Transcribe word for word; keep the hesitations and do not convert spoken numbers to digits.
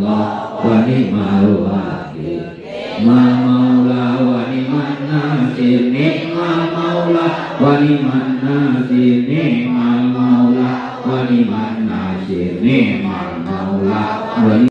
Allah wa ni'mal wakil. Ni'mal maula wa ni'man nasir, ni'mal maula wa ni'man nasir, ni'mal maula wa ni'man nasir, ni'mal maula wa